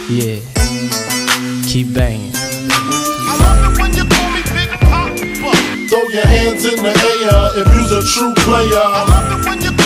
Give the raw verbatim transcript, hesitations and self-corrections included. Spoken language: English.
Yeah, keep banging. I love it when you call me Big Papa. Throw your hands in the air if you's a true player. I love it when you